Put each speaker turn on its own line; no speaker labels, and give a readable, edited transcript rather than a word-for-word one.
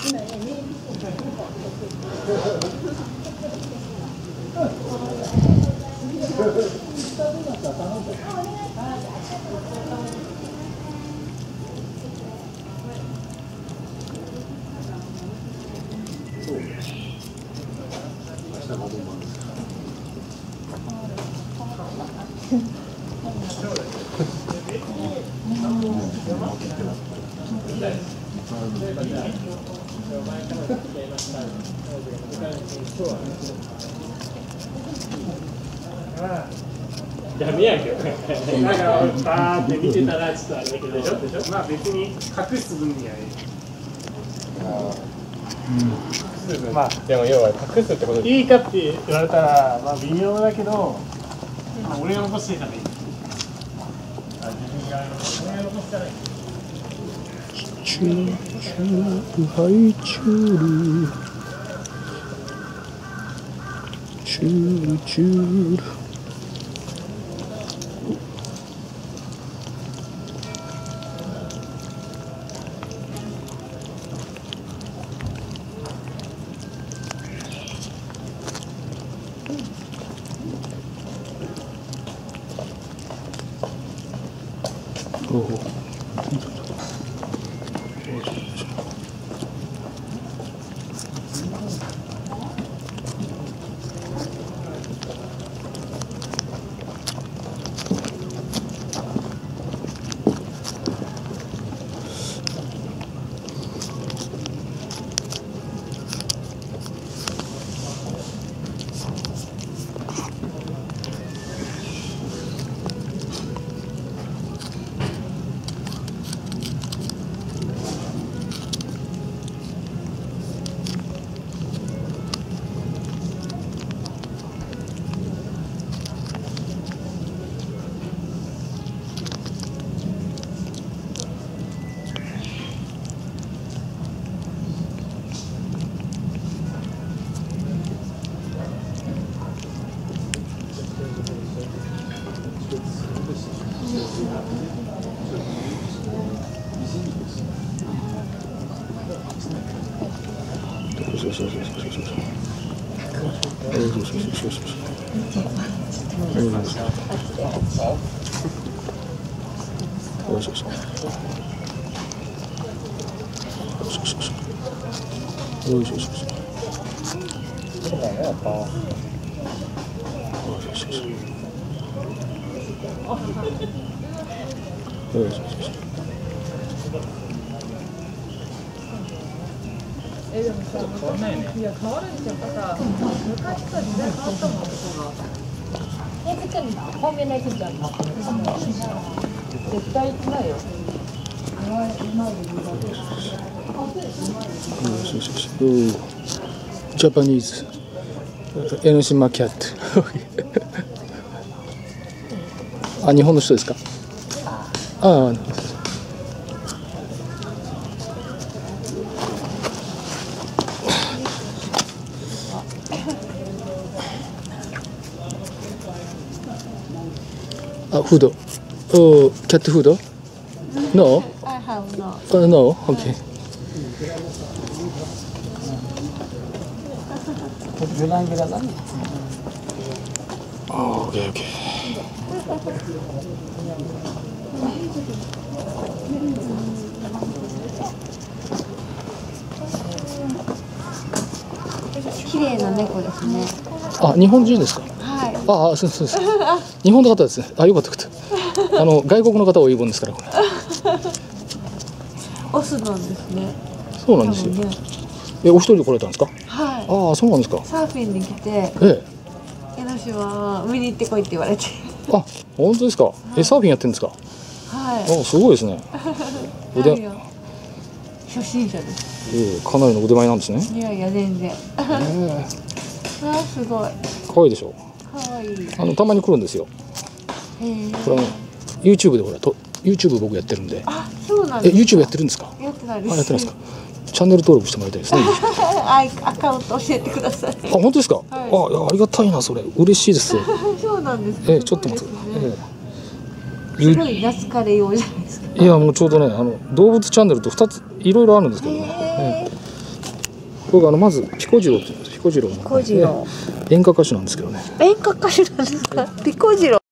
ダメやけどね。なんかバーって見てたらちょっとあれだけどでしょ。まあ別に隠す分にはね。まあでも要は隠すってこといいかって言われたらまあ微妙だけど、まあ、俺が残してたらいい。自分が残したらいい。
チューハイチュールチュールチュールおお。
でもさ、いや変わるんじゃん。だから昔と時代変わったもん。
ねつくんだ。本命ねつくんだ。絶対ないよ。
ジャパニーズ江ノ島キャット。あ、日本の人ですか。ああ。フード。Oh, cat food? No?
I have no.
No? Okay. Oh, okay, okay.
綺麗な猫ですね。
あ、日本人ですか。
はい。
ああ、そうです。日本の方ですね。あ、よかったよかった。外国の方を言うもんですから。
オスなんですね。
そうなんですよ。
ね、
お一人で来られたんですか。
はい。
ああ、そうなんですか。
サーフィンに来て。江ノ島見に行ってこいって言われて。
あ、本当ですか。サーフィンやってるんですか。
はい。
あ、すごいですね。
初心者です。
かなりの腕前なんですね。
いやいや全然。あ、すごい。
可愛いでしょ。
可愛い。
たまに来るんですよ。これYouTube でほらYouTube 僕やってるんで。
あ、そうなんですか。
YouTube やってるんですか。
やってないです。
やってないですか。チャンネル登録してもらいたいですね。
アカウント教えてください。
あ、本当ですか。ありがたいな、それ嬉しいです。
そうなんです。
ちょっと待って。
すごい懐かれようじゃないですか。
いや、もうちょうどね、動物チャンネルと2ついろいろあるんですけどね。 これがまずピコ次郎って言うんです。ピコ次郎の
ピコ次郎
演歌歌手なんですけどね。
演歌歌手なんですか？ピコ次郎